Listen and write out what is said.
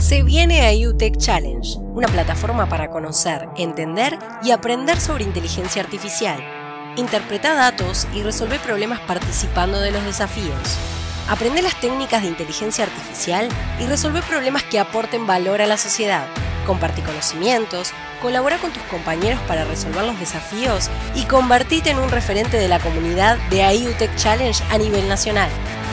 Se viene IU Tech Challenge, una plataforma para conocer, entender y aprender sobre inteligencia artificial. Interpreta datos y resolve problemas participando de los desafíos. Aprende las técnicas de inteligencia artificial y resolve problemas que aporten valor a la sociedad. Compartí conocimientos, colabora con tus compañeros para resolver los desafíos y convertite en un referente de la comunidad de IU Tech Challenge a nivel nacional.